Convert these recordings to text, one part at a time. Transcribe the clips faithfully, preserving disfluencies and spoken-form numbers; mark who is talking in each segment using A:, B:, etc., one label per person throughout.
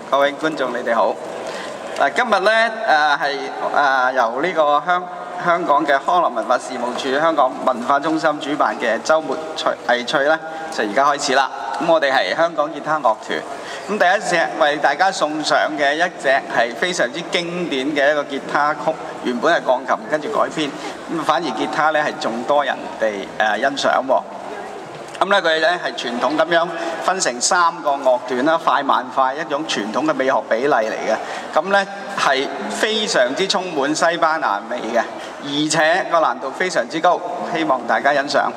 A: 各位觀眾，你哋好。嗱，今日咧誒係誒由呢個香香港嘅康樂文化事務署香港文化中心主辦嘅週末趣藝趣咧，就而家開始啦。咁我哋係香港結他樂團。咁第一隻為大家送上嘅一隻係非常之經典嘅一個結他曲，原本係鋼琴跟住改編，咁反而結他咧係仲多人哋誒欣賞喎。咁咧佢咧係傳統咁樣分成三個樂段啦，快慢快一種傳統嘅美學比例嚟嘅。咁咧係非常之充滿西班牙味嘅，而且個難度非常之高，希望大家欣賞。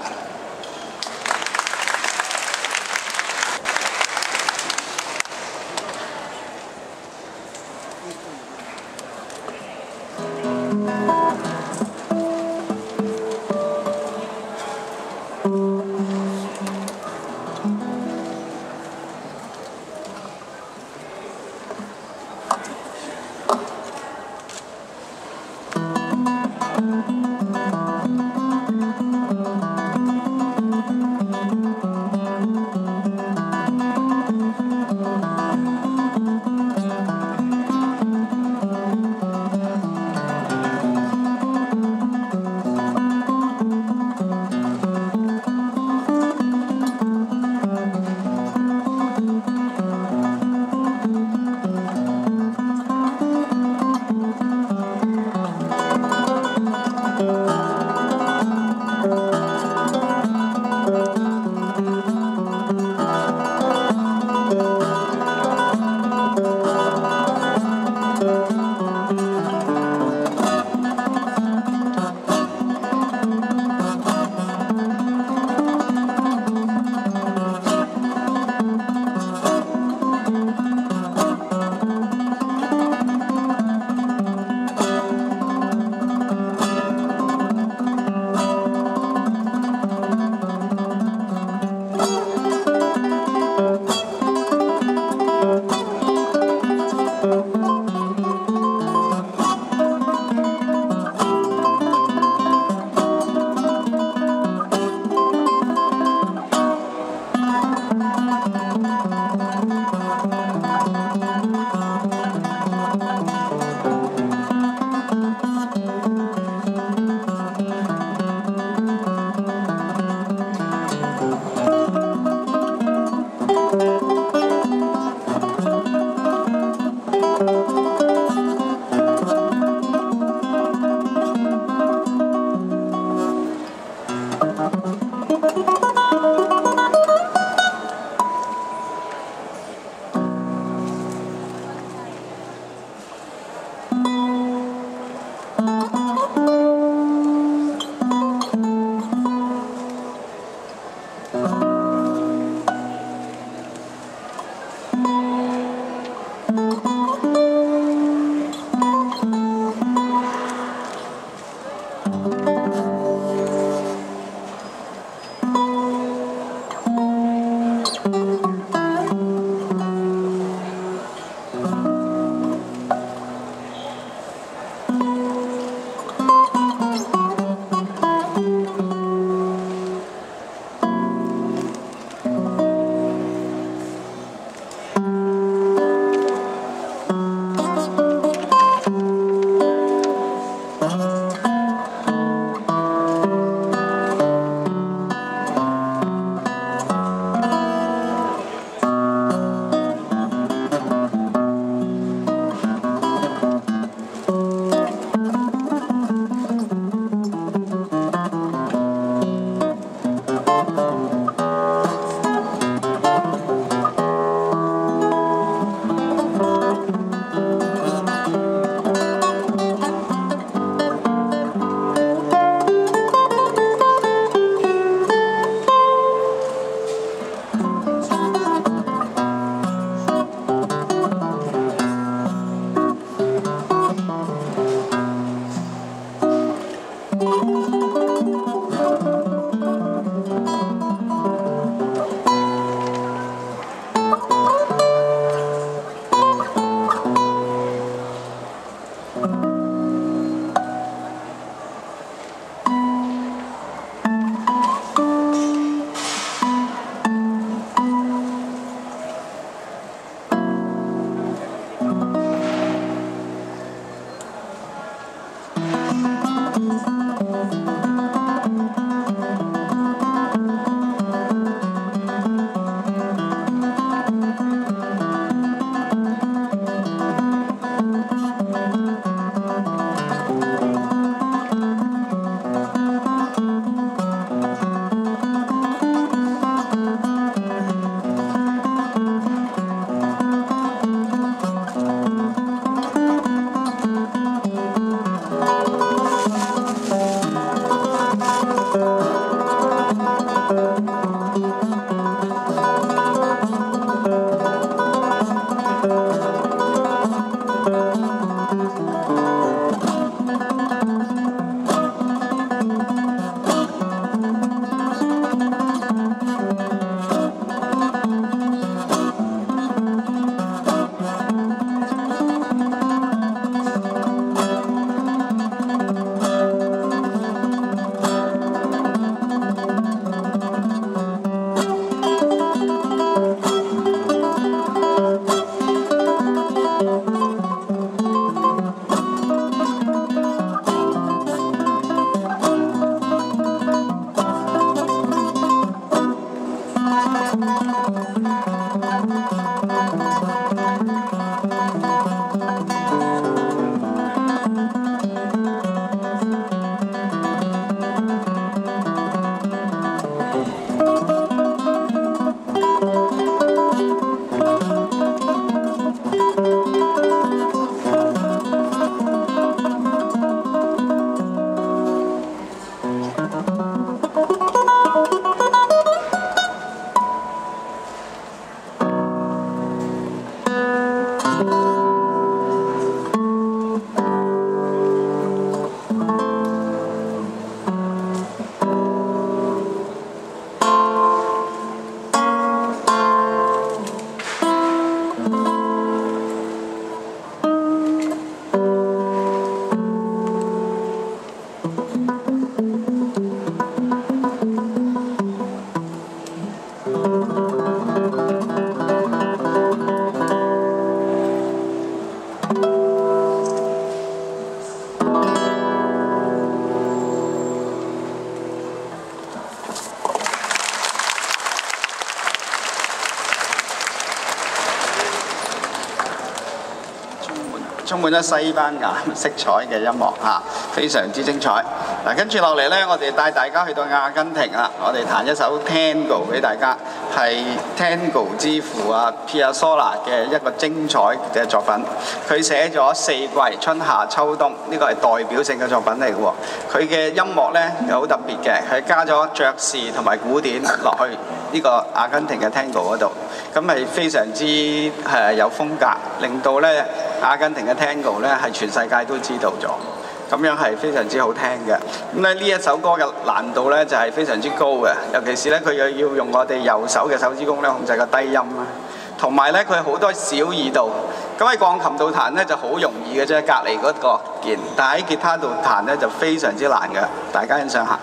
A: 充滿咗西班牙色彩嘅音樂嚇，非常之精彩。嗱，跟住落嚟呢，我哋帶大家去到阿根廷啦，我哋彈一首 Tango 俾大家，係 Tango 之父啊 皮耶佐拉嘅一個精彩嘅作品。佢寫咗四季春夏秋冬，呢個係代表性嘅作品嚟嘅喎。佢嘅音樂呢又好特別嘅，佢加咗爵士同埋古典落去呢個阿根廷嘅 Tango 嗰度，咁係非常之係有風格，令到呢阿根廷嘅 Tango 咧係全世界都知道咗，咁樣係非常之好聽嘅。咁咧呢一首歌嘅難度咧就係非常之高嘅，尤其是咧佢又要用我哋右手嘅手指公咧控制個低音啦，同埋咧佢好多小二度。咁喺鋼琴度彈咧就好容易嘅啫，隔離嗰個鍵，但喺吉他度彈咧就非常之難嘅，大家欣賞下。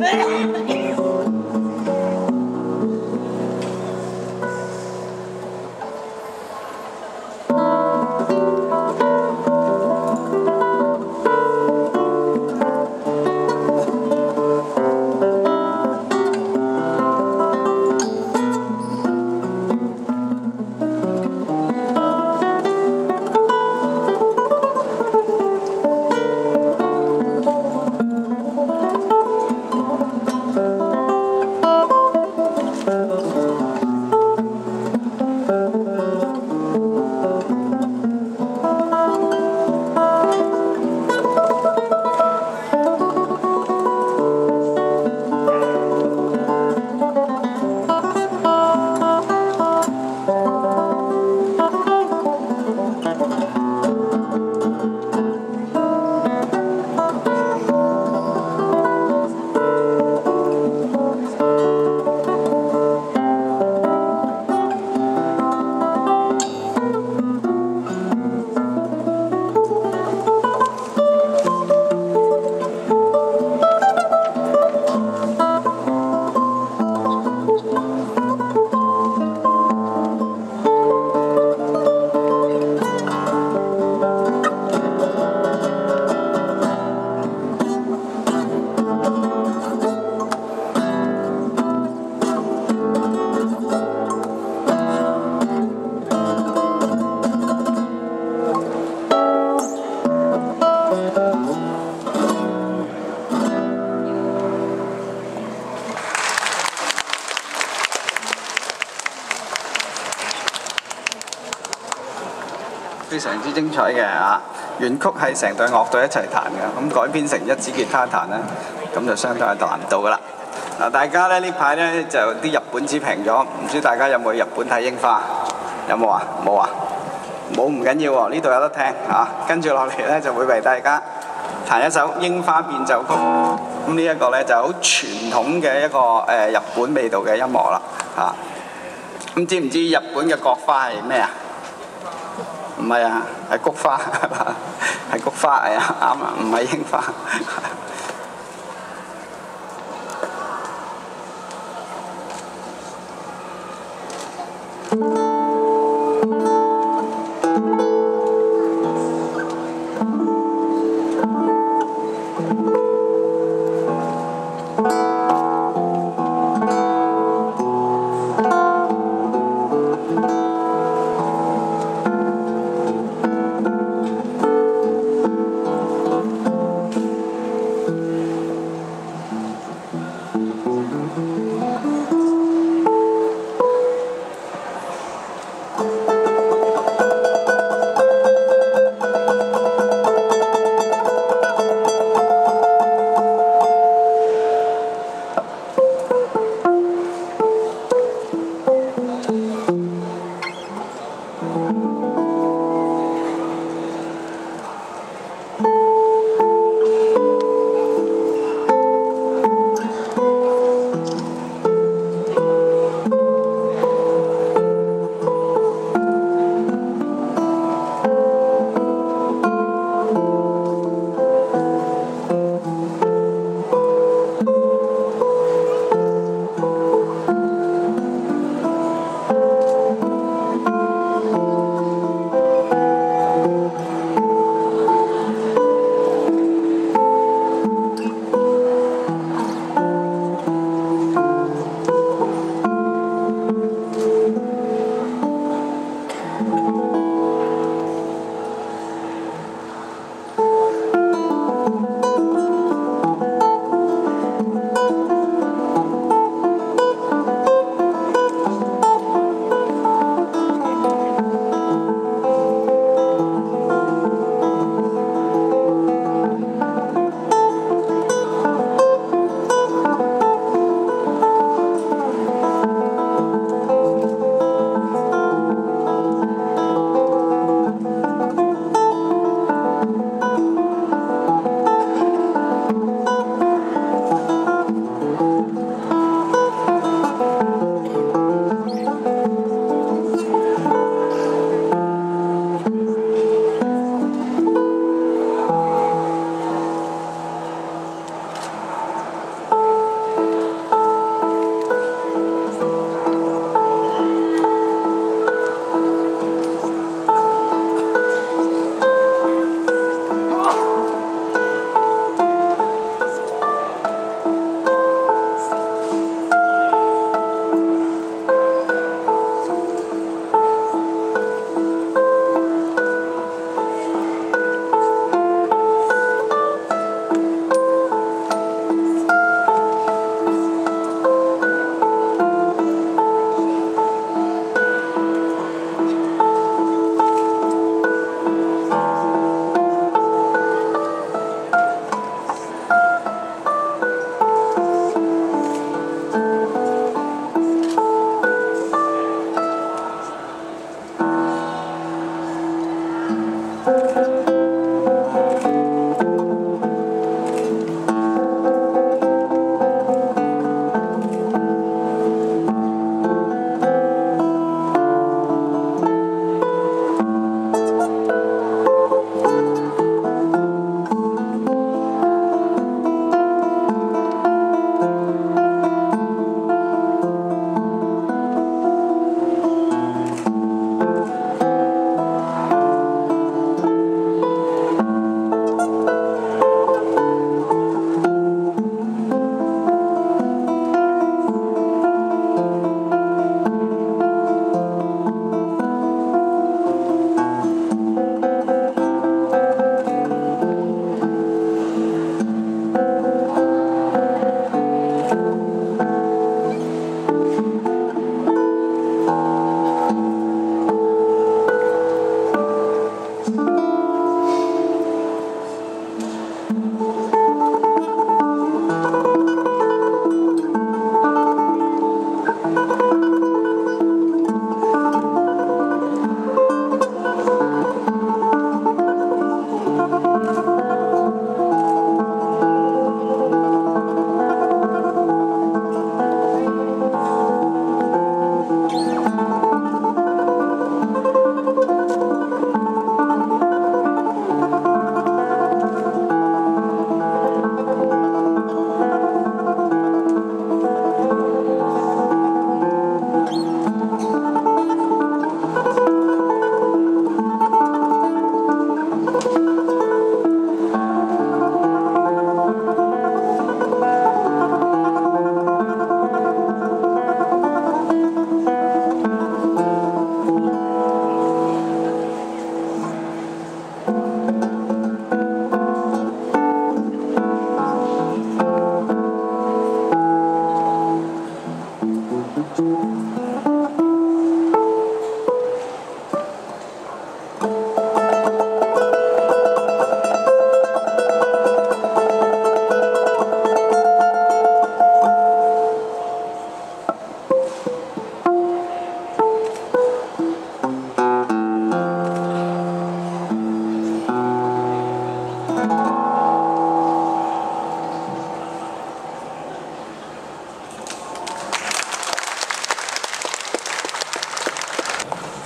A: 非常之精彩嘅嚇，原曲係成隊樂隊一齊彈嘅，咁改編成一支吉他彈咧，咁就相當有難度噶啦。嗱，大家咧呢排咧就啲日本紙平咗，唔知大家有冇去日本睇櫻花？有冇啊？冇啊？冇唔緊要喎，呢度有得聽嚇。跟住落嚟咧就會為大家彈一首櫻花變奏曲。咁呢一個咧就好傳統嘅一個誒、呃、日本味道嘅音樂啦嚇。咁知唔知日本嘅國花係咩啊？唔係啊，係菊花，係菊花係啊，啱啊，唔係櫻花。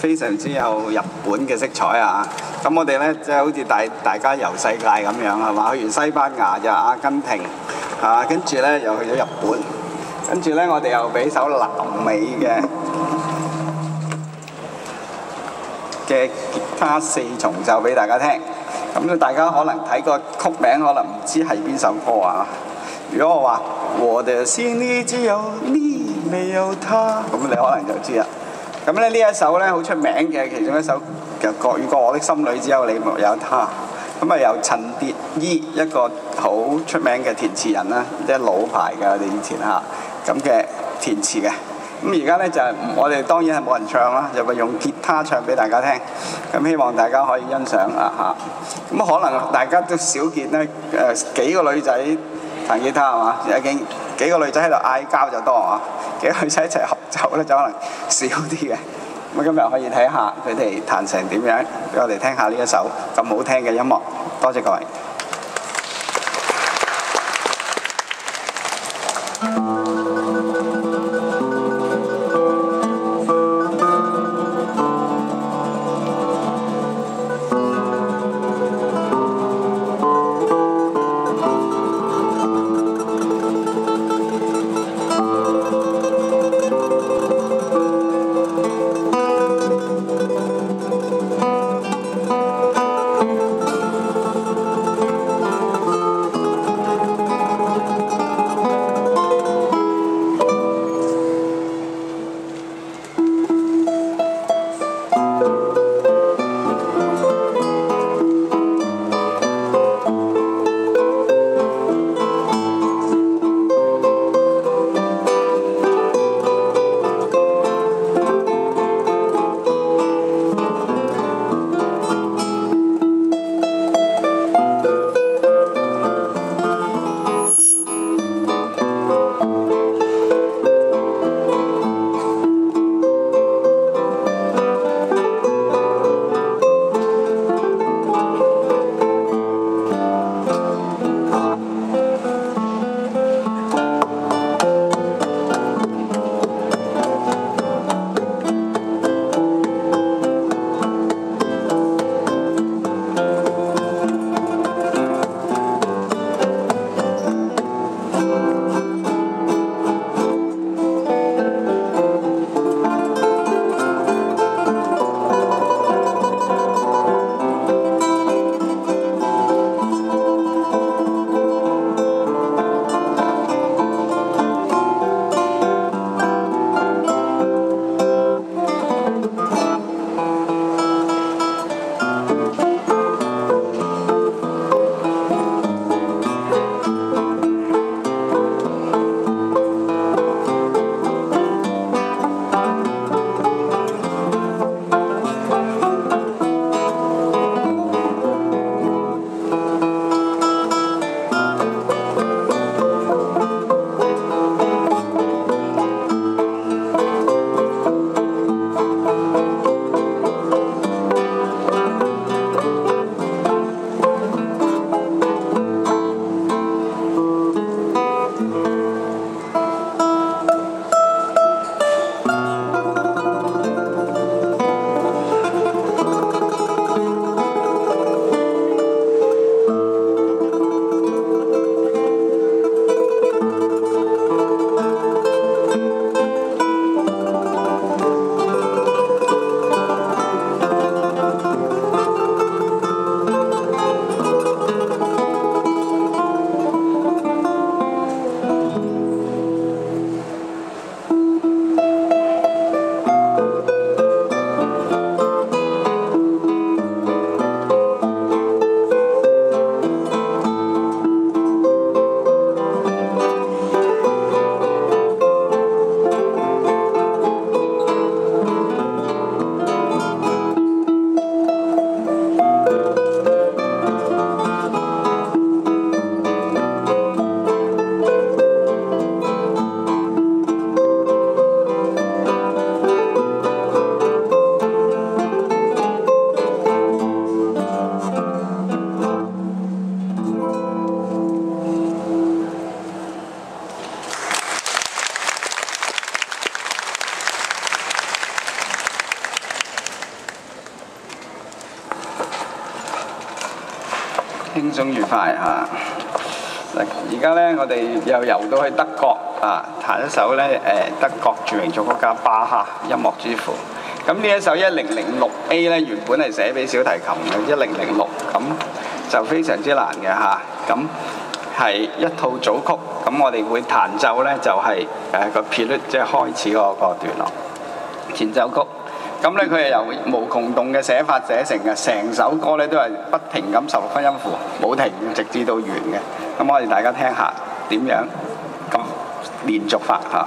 A: 非常之有日本嘅色彩啊！咁我哋咧即係好似大大家遊世界咁樣係嘛？去完西班牙又阿根廷啊，跟住咧又去咗日本，跟住咧我哋又俾首南美嘅嘅吉他四重奏俾大家聽。咁咧大家可能睇個曲名，可能唔知係邊首歌啊？如果我話我的心裡只有你沒有他，咁你可能就知啦。咁咧呢一首咧好出名嘅其中一首嘅國語歌《我的心裡只有你沒有他》，咁啊由陳蝶衣一個好出名嘅填詞人啦，即係老牌嘅我哋以前嚇咁嘅填詞嘅。咁而家咧就係、是、我哋當然係冇人唱啦，就係用吉他唱俾大家聽。咁希望大家可以欣賞啊嚇。咁可能大家都少見咧誒、呃、幾個女仔彈吉他係嘛？有幾幾個女仔喺度嗌交就多啊，幾個女仔一齊合奏咧就可能少啲嘅。咁今日可以睇下佢哋彈成點樣，俾我哋聽下呢一首咁好聽嘅音樂。多謝各位。 輕鬆愉快嚇。嗱，而家咧我哋又遊到去德國啊，彈一首咧誒德國著名作曲家巴哈音樂之父。咁呢一首一零零六 A 咧原本係寫俾小提琴嘅，一零零六咁就非常之難嘅嚇。咁係一套組曲，咁我哋會彈奏咧就係誒個 prelude，即係開始嗰個段落前奏曲。咁咧佢係由無窮動嘅寫法寫成嘅，成首歌咧都係不停咁十六分音符，冇停，直至到完嘅。咁我哋大家聽下點樣咁連續法嚇。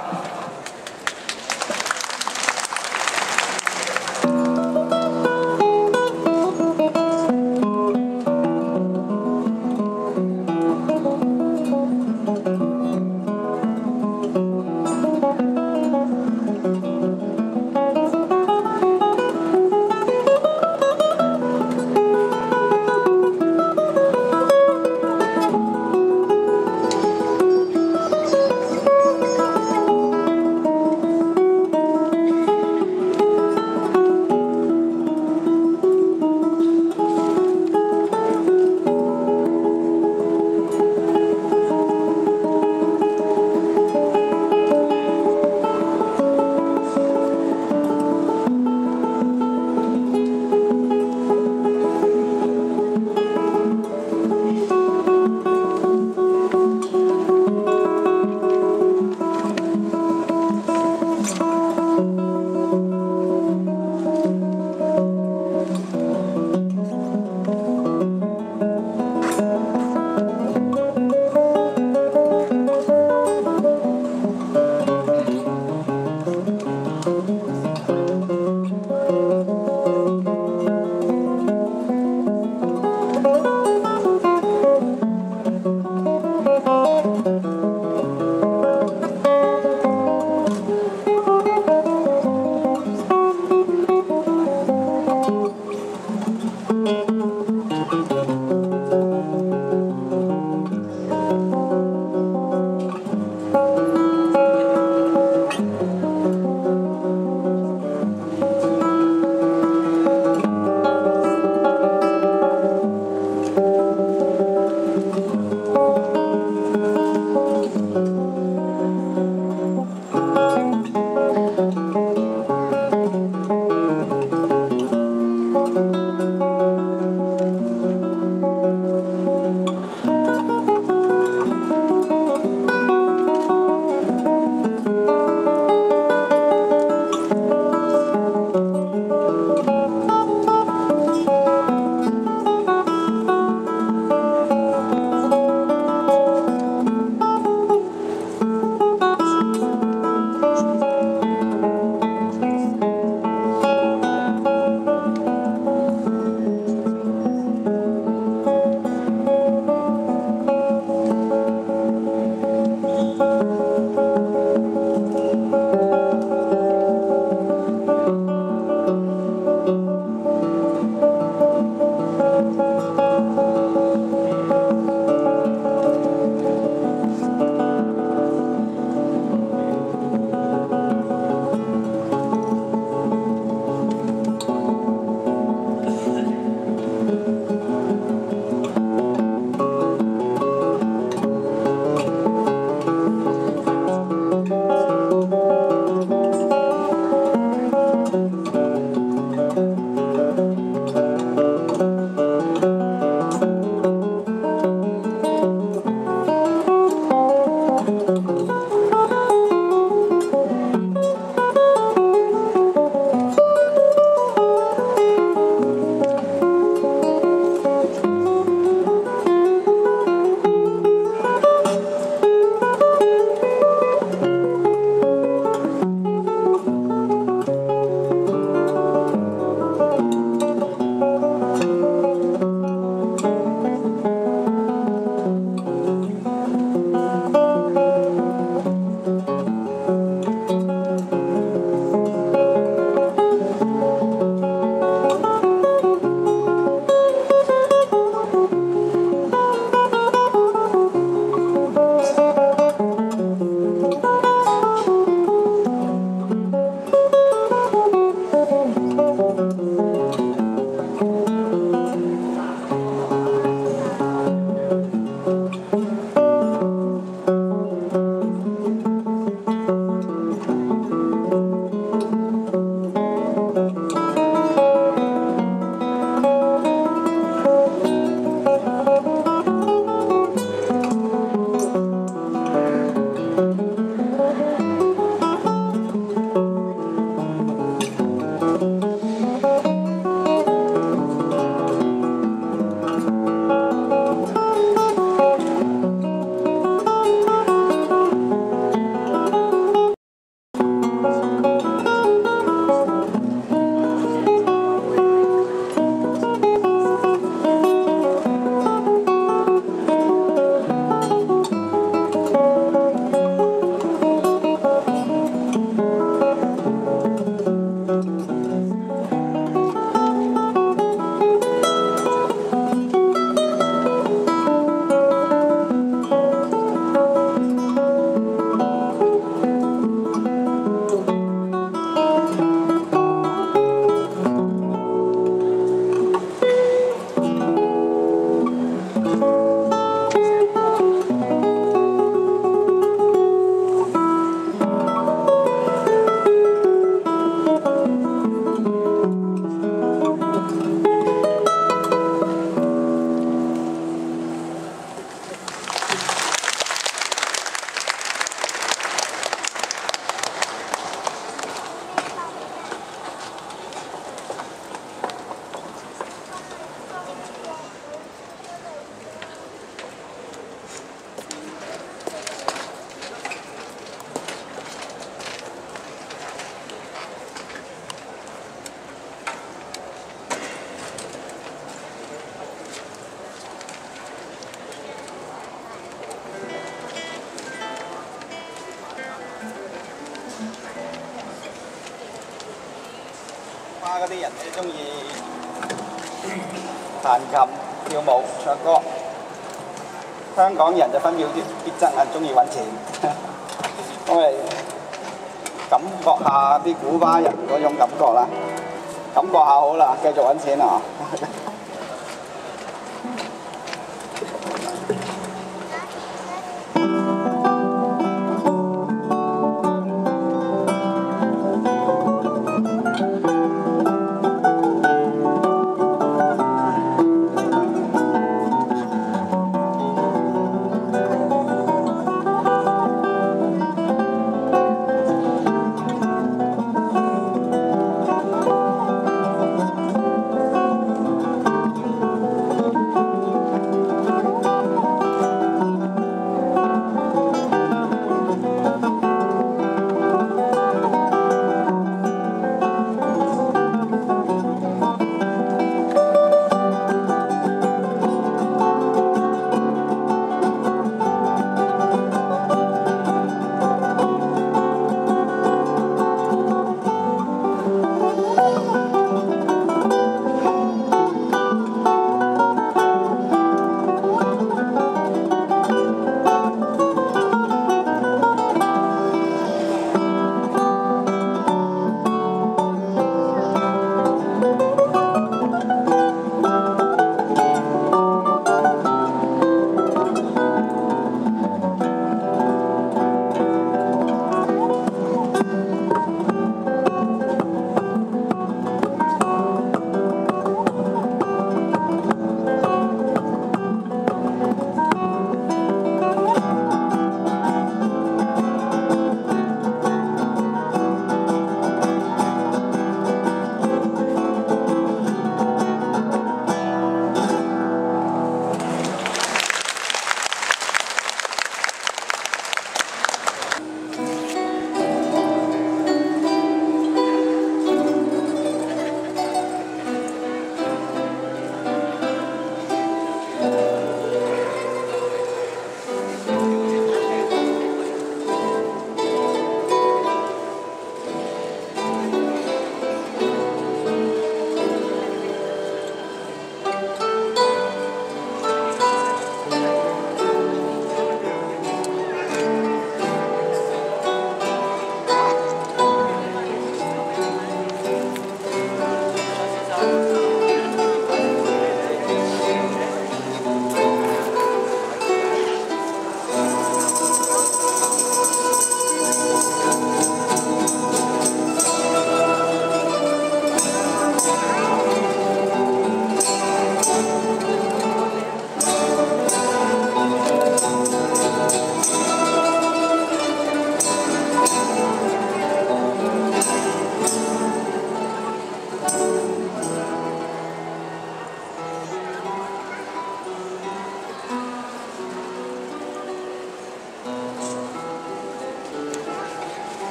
A: 巴嗰啲人咧中意彈琴、跳舞、唱歌。香港人就分秒必爭啊，中意揾錢。我哋感覺下啲古巴人嗰種感覺啦，感覺下好啦，繼續揾錢啊！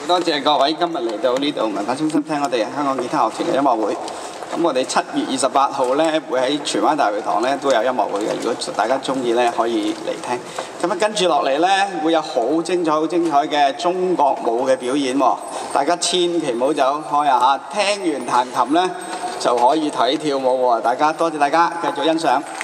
A: 好多謝各位今日嚟到呢度文化中心聽我哋香港結他樂團嘅音樂會。咁我哋七月二十八號咧會喺荃灣大會堂咧都有音樂會嘅，如果大家中意咧可以嚟聽。咁啊跟住落嚟咧會有好精彩、好精彩嘅中國舞嘅表演喎，大家千祈唔好走開啊！聽完彈琴咧就可以睇跳舞喎，大家多謝大家繼續欣賞。